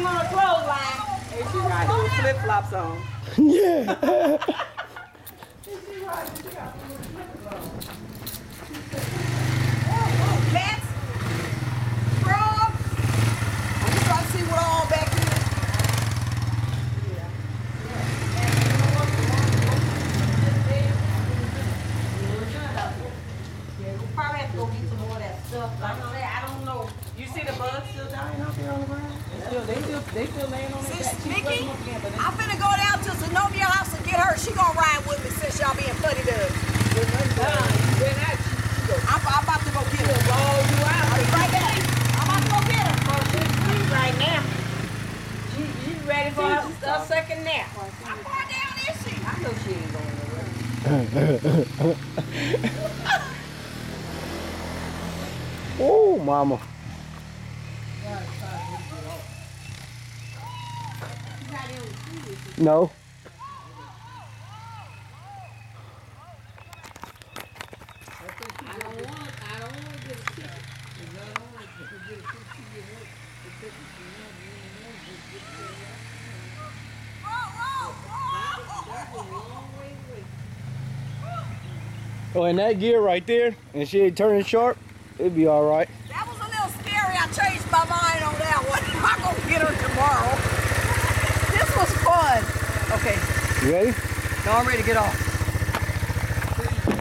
on a clothesline. And she riding with flip flops on. Yeah. Cats, frogs. I'm just trying to see what all back here. We'll probably have to go get some more of that stuff. Like I said, I don't know. You see the bugs still dying out there on the ground? They still laying on their back. Vicky, I'm finna go down to Zenobia house and get her. She gonna ride with me since y'all being funny to us. I'm about to go get her. I'll be right back. I'm about to go get her. She's asleep right now. She's ready for a second nap. How far down is she? I know she ain't going nowhere. Oh, mama. No. I don't want to get a ticket. Oh, in that gear right there, and she ain't turning sharp, it'd be all right. That was a little scary. I changed my mind on that one. I'm going to get her tomorrow. This was fun. Okay. You ready? No, I'm ready to get off.